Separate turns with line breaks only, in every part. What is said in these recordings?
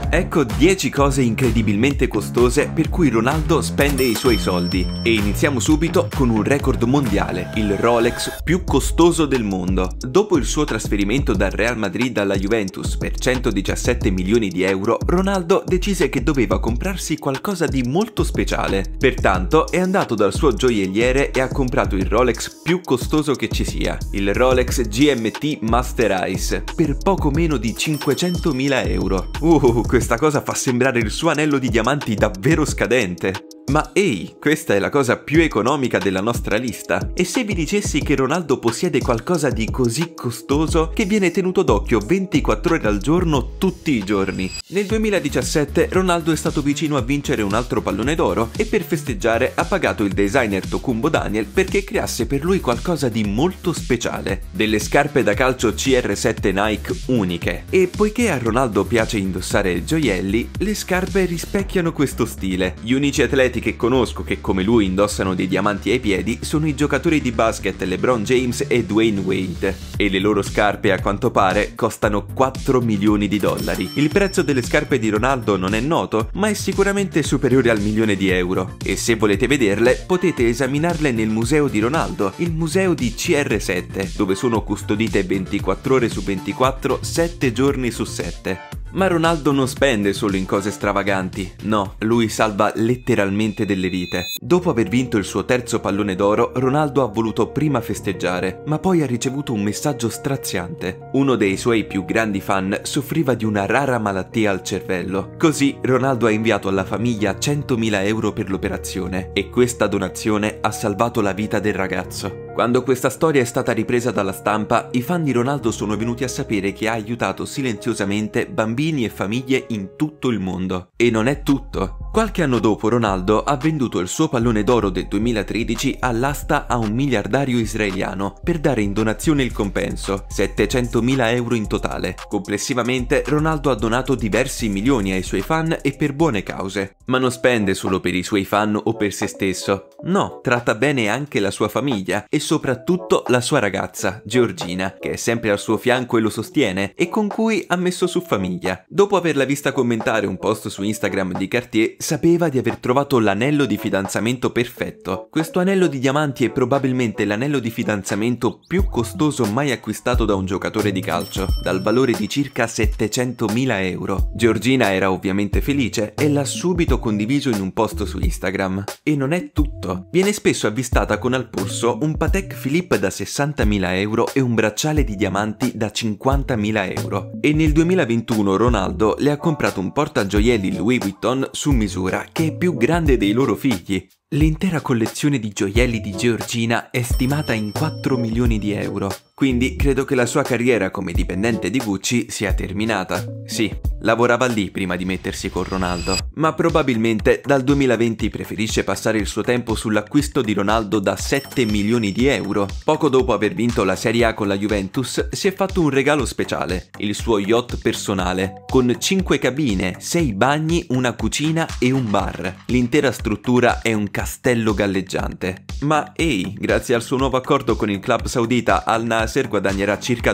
Ecco 10 cose incredibilmente costose per cui Ronaldo spende i suoi soldi. E iniziamo subito con un record mondiale, il Rolex più costoso del mondo. Dopo il suo trasferimento dal Real Madrid alla Juventus per 117 milioni di euro, Ronaldo decise che doveva comprarsi qualcosa di molto speciale. Pertanto è andato dal suo gioielliere e ha comprato il Rolex più costoso che ci sia, il Rolex GMT Master Ice, per poco meno di 500.000 euro. Questa cosa fa sembrare il suo anello di diamanti davvero scadente. Ma ehi, questa è la cosa più economica della nostra lista. E se vi dicessi che Ronaldo possiede qualcosa di così costoso che viene tenuto d'occhio 24 ore al giorno tutti i giorni? Nel 2017 Ronaldo è stato vicino a vincere un altro pallone d'oro e per festeggiare ha pagato il designer Tocumbo Daniel perché creasse per lui qualcosa di molto speciale, delle scarpe da calcio CR7 Nike uniche. E poiché a Ronaldo piace indossare gioielli, le scarpe rispecchiano questo stile. Gli unici atleti che conosco che come lui indossano dei diamanti ai piedi sono i giocatori di basket LeBron James e Dwayne Wade, e le loro scarpe a quanto pare costano 4 milioni di dollari. Il prezzo delle scarpe di Ronaldo non è noto, ma è sicuramente superiore al 1.000.000 di euro, e se volete vederle potete esaminarle nel museo di Ronaldo, il museo di CR7, dove sono custodite 24 ore su 24, 7 giorni su 7. Ma Ronaldo non spende solo in cose stravaganti, no, lui salva letteralmente delle vite. Dopo aver vinto il suo terzo pallone d'oro, Ronaldo ha voluto prima festeggiare, ma poi ha ricevuto un messaggio straziante. Uno dei suoi più grandi fan soffriva di una rara malattia al cervello. Così Ronaldo ha inviato alla famiglia 100.000 euro per l'operazione, e questa donazione ha salvato la vita del ragazzo. Quando questa storia è stata ripresa dalla stampa, i fan di Ronaldo sono venuti a sapere che ha aiutato silenziosamente bambini e famiglie in tutto il mondo. E non è tutto. Qualche anno dopo Ronaldo ha venduto il suo pallone d'oro del 2013 all'asta a un miliardario israeliano per dare in donazione il compenso, 700.000 euro in totale. Complessivamente Ronaldo ha donato diversi milioni ai suoi fan e per buone cause. Ma non spende solo per i suoi fan o per se stesso. No, tratta bene anche la sua famiglia e soprattutto la sua ragazza, Georgina, che è sempre al suo fianco e lo sostiene e con cui ha messo su famiglia. Dopo averla vista commentare un post su Instagram di Cartier, sapeva di aver trovato l'anello di fidanzamento perfetto. Questo anello di diamanti è probabilmente l'anello di fidanzamento più costoso mai acquistato da un giocatore di calcio, dal valore di circa 700.000 euro. Georgina era ovviamente felice e l'ha subito condiviso in un post su Instagram. E non è tutto. Viene spesso avvistata con al polso un Patek Philippe da 60.000 euro e un bracciale di diamanti da 50.000 euro. E nel 2021 Ronaldo le ha comprato un portagioielli Louis Vuitton su misura che è più grande dei loro figli. L'intera collezione di gioielli di Georgina è stimata in 4 milioni di euro. Quindi credo che la sua carriera come dipendente di Gucci sia terminata. Sì, lavorava lì prima di mettersi con Ronaldo. Ma probabilmente dal 2020 preferisce passare il suo tempo sull'acquisto di Ronaldo da 7 milioni di euro. Poco dopo aver vinto la Serie A con la Juventus si è fatto un regalo speciale, il suo yacht personale, con 5 cabine, 6 bagni, una cucina e un bar. L'intera struttura è un castello galleggiante. Ma ehi, grazie al suo nuovo accordo con il club saudita Al Nasser guadagnerà circa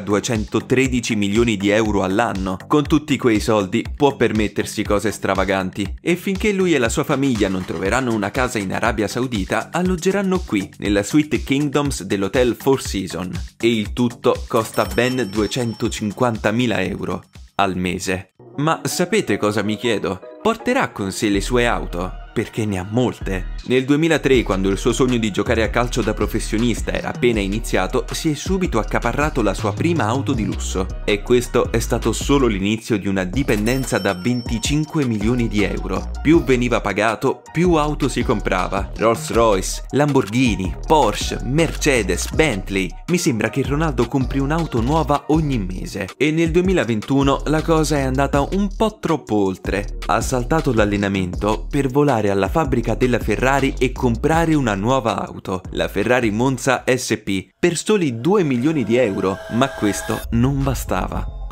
213 milioni di euro all'anno. Con tutti quei soldi può permettersi cose stravaganti e finché lui e la sua famiglia non troveranno una casa in Arabia Saudita alloggeranno qui, nella suite Kingdoms dell'hotel Four Seasons. E il tutto costa ben 250.000 euro al mese. Ma sapete cosa mi chiedo? Porterà con sé le sue auto? Perché ne ha molte. Nel 2003, quando il suo sogno di giocare a calcio da professionista era appena iniziato, si è subito accaparrato la sua prima auto di lusso. E questo è stato solo l'inizio di una dipendenza da 25 milioni di euro. Più veniva pagato, più auto si comprava. Rolls Royce, Lamborghini, Porsche, Mercedes, Bentley. Mi sembra che Ronaldo compri un'auto nuova ogni mese. E nel 2021 la cosa è andata un po' troppo oltre. Ha saltato l'allenamento per volare alla fabbrica della Ferrari e comprare una nuova auto, la Ferrari Monza SP, per soli 2 milioni di euro, ma questo non bastava.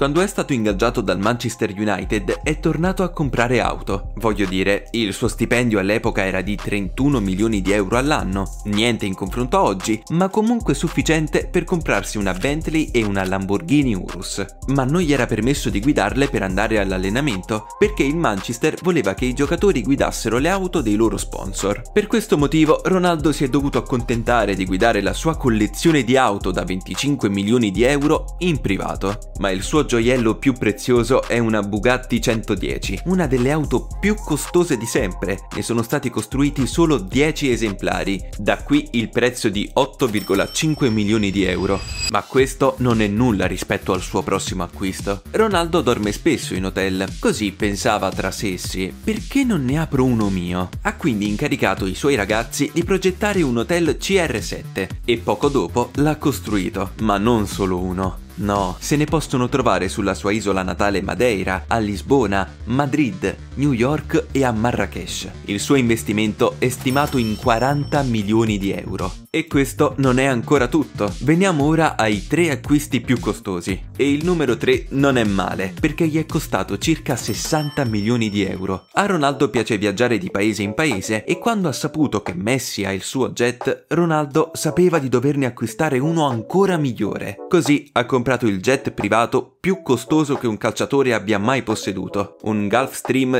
Quando è stato ingaggiato dal Manchester United è tornato a comprare auto. Voglio dire, il suo stipendio all'epoca era di 31 milioni di euro all'anno, niente in confronto a oggi, ma comunque sufficiente per comprarsi una Bentley e una Lamborghini Urus. Ma non gli era permesso di guidarle per andare all'allenamento, perché il Manchester voleva che i giocatori guidassero le auto dei loro sponsor. Per questo motivo Ronaldo si è dovuto accontentare di guidare la sua collezione di auto da 25 milioni di euro in privato. Ma il suo gioiello più prezioso è una Bugatti 110, una delle auto più costose di sempre. Ne sono stati costruiti solo 10 esemplari, da qui il prezzo di 8,5 milioni di euro. Ma questo non è nulla rispetto al suo prossimo acquisto. Ronaldo dorme spesso in hotel, così pensava tra sé e sé: perché non ne apro uno mio? Ha quindi incaricato i suoi ragazzi di progettare un hotel CR7 e poco dopo l'ha costruito, ma non solo uno. No, se ne possono trovare sulla sua isola natale Madeira, a Lisbona, Madrid, New York e a Marrakech. Il suo investimento è stimato in 40 milioni di euro. E questo non è ancora tutto. Veniamo ora ai 3 acquisti più costosi. E il numero 3 non è male, perché gli è costato circa 60 milioni di euro. A Ronaldo piace viaggiare di paese in paese e quando ha saputo che Messi ha il suo jet, Ronaldo sapeva di doverne acquistare uno ancora migliore. Così ha comprato il jet privato più costoso che un calciatore abbia mai posseduto, un Gulfstream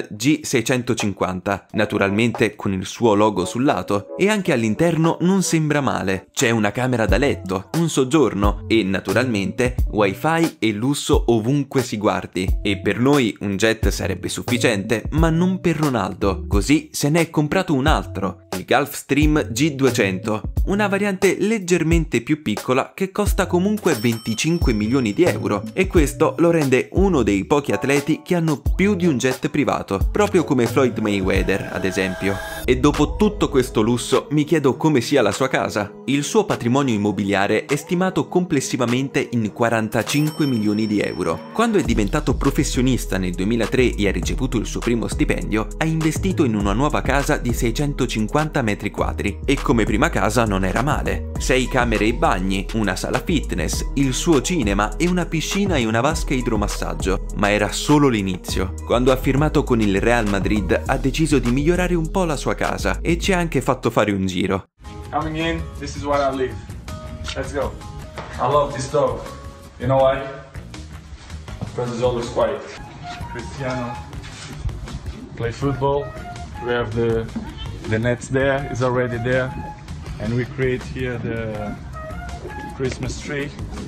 G650, naturalmente con il suo logo sul lato, e anche all'interno non sembra male. C'è una camera da letto, un soggiorno e naturalmente wifi e lusso ovunque si guardi. E per noi un jet sarebbe sufficiente, ma non per Ronaldo, così se ne è comprato un altro, il Gulfstream G200, una variante leggermente più piccola che costa comunque 25 milioni di euro, e questo lo rende uno dei pochi atleti che hanno più di un jet privato, proprio come Floyd Mayweather ad esempio. E dopo tutto questo lusso mi chiedo come sia la sua casa. Il suo patrimonio immobiliare è stimato complessivamente in 45 milioni di euro. Quando è diventato professionista nel 2003 e ha ricevuto il suo primo stipendio, ha investito in una nuova casa di 650 metri quadri e come prima casa non era male. 6 camere e bagni, una sala fitness, il suo cinema e una piscina e una vasca idromassaggio. Ma era solo l'inizio. Quando ha firmato con il Real Madrid ha deciso di migliorare un po' la sua casa e ci ha anche fatto fare un giro.
Coming in, this is where I live. Let's go. I love this dog. You know why? Because it's always quiet. Cristiano play football. We have the nets there, it's already there. And we create here the Christmas tree.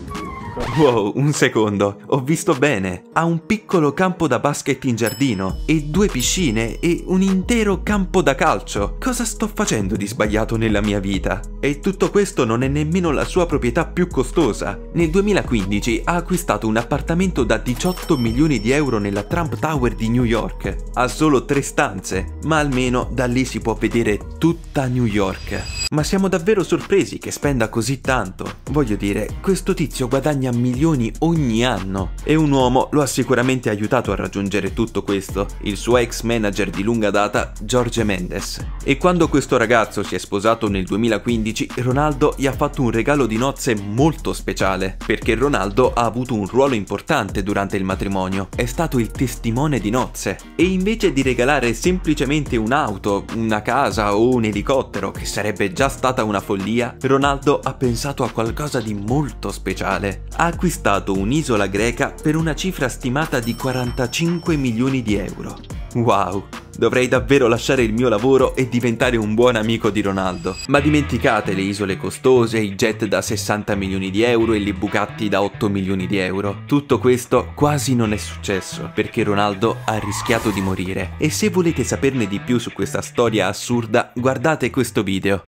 Wow, un secondo, ho visto bene. Ha un piccolo campo da basket in giardino e 2 piscine e un intero campo da calcio. Cosa sto facendo di sbagliato nella mia vita? E tutto questo non è nemmeno la sua proprietà più costosa. Nel 2015 ha acquistato un appartamento da 18 milioni di euro nella Trump Tower di New York. Ha solo 3 stanze, ma almeno da lì si può vedere tutta New York. Ma siamo davvero sorpresi che spenda così tanto. Voglio dire, questo tizio guadagna milioni ogni anno e un uomo lo ha sicuramente aiutato a raggiungere tutto questo, il suo ex manager di lunga data, Jorge Mendes. E quando questo ragazzo si è sposato nel 2015, Ronaldo gli ha fatto un regalo di nozze molto speciale, perché Ronaldo ha avuto un ruolo importante durante il matrimonio, è stato il testimone di nozze. E invece di regalare semplicemente un'auto, una casa o un elicottero, che sarebbe già stata una follia, Ronaldo ha pensato a qualcosa di molto speciale. Ha acquistato un'isola greca per una cifra stimata di 45 milioni di euro. Wow! Dovrei davvero lasciare il mio lavoro e diventare un buon amico di Ronaldo. Ma dimenticate le isole costose, i jet da 60 milioni di euro e le Bugatti da 8 milioni di euro. Tutto questo quasi non è successo, perché Ronaldo ha rischiato di morire. E se volete saperne di più su questa storia assurda, guardate questo video.